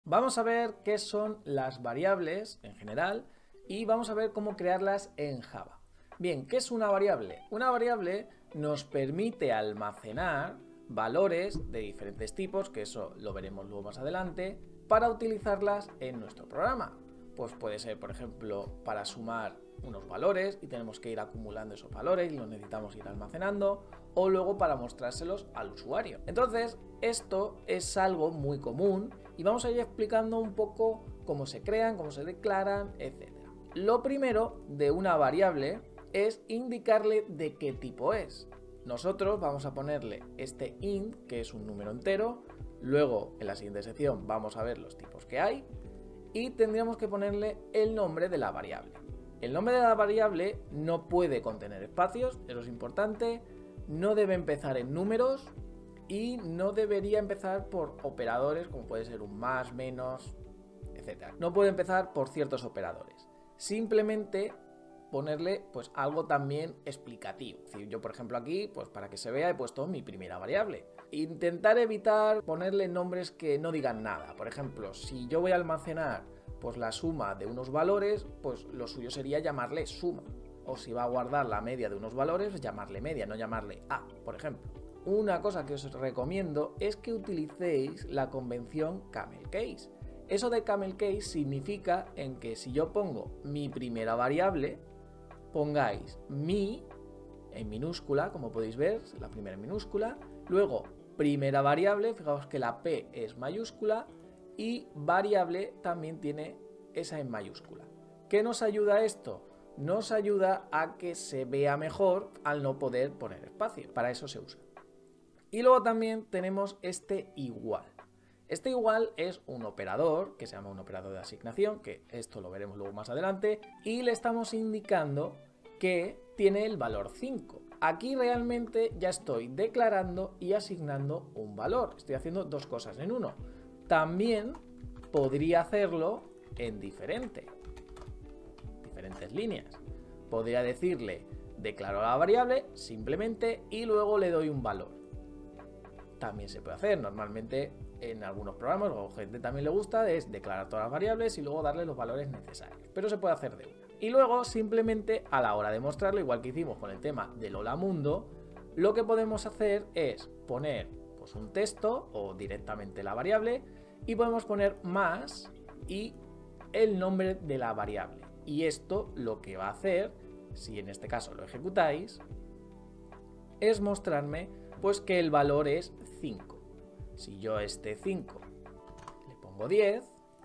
Vamos a ver qué son las variables en general y vamos a ver cómo crearlas en Java. Bien, ¿qué es una variable? Una variable nos permite almacenar valores de diferentes tipos, que eso lo veremos luego más adelante, para utilizarlas en nuestro programa. Pues puede ser, por ejemplo, para sumar unos valores y tenemos que ir acumulando esos valores y los necesitamos ir almacenando, o luego para mostrárselos al usuario. Entonces, esto es algo muy común y vamos a ir explicando un poco cómo se crean, cómo se declaran, etc. Lo primero de una variable es indicarle de qué tipo es. Nosotros vamos a ponerle este int, que es un número entero, luego en la siguiente sección vamos a ver los tipos que hay y tendríamos que ponerle el nombre de la variable. El nombre de la variable no puede contener espacios, eso es importante, no debe empezar en números y no debería empezar por operadores como puede ser un más, menos, etc. No puede empezar por ciertos operadores. Simplemente ponerle pues algo también explicativo. Es decir, yo por ejemplo aquí, pues para que se vea he puesto mi primera variable. Intentar evitar ponerle nombres que no digan nada. Por ejemplo, si yo voy a almacenar pues la suma de unos valores, pues lo suyo sería llamarle suma. O si va a guardar la media de unos valores, llamarle media, no llamarle A, por ejemplo. Una cosa que os recomiendo es que utilicéis la convención camel case. Eso de camel case significa en que si yo pongo mi primera variable, pongáis mi en minúscula, como podéis ver, la primera en minúscula, luego primera variable, fijaos que la P es mayúscula y variable también tiene esa en mayúscula. ¿Qué nos ayuda esto? Nos ayuda a que se vea mejor al no poder poner espacio, para eso se usa. Y luego también tenemos este igual. Este igual es un operador, que se llama un operador de asignación, que esto lo veremos luego más adelante, y le estamos indicando que tiene el valor 5. Aquí realmente ya estoy declarando y asignando un valor. Estoy haciendo dos cosas en uno. También podría hacerlo en diferentes líneas. Podría decirle, declaro la variable simplemente y luego le doy un valor. También se puede hacer, normalmente en algunos programas o gente también le gusta es declarar todas las variables y luego darle los valores necesarios, pero se puede hacer de una. Y luego simplemente a la hora de mostrarlo, igual que hicimos con el tema del hola mundo, lo que podemos hacer es poner pues un texto o directamente la variable y podemos poner más y el nombre de la variable. Y esto lo que va a hacer, si en este caso lo ejecutáis, es mostrarme pues que el valor es 5. Si yo a este 5 le pongo 10,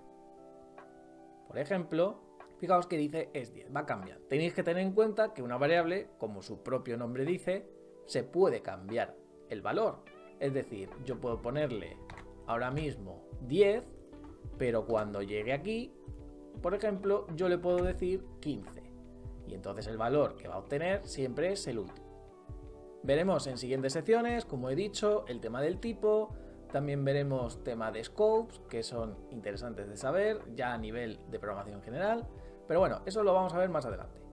por ejemplo, fijaos que dice es 10, va a cambiar. Tenéis que tener en cuenta que una variable, como su propio nombre dice, se puede cambiar el valor. Es decir, yo puedo ponerle ahora mismo 10, pero cuando llegue aquí, por ejemplo, yo le puedo decir 15. Y entonces el valor que va a obtener siempre es el último. Veremos en siguientes secciones, como he dicho, el tema del tipo, también veremos tema de scopes, que son interesantes de saber, ya a nivel de programación general, pero bueno, eso lo vamos a ver más adelante.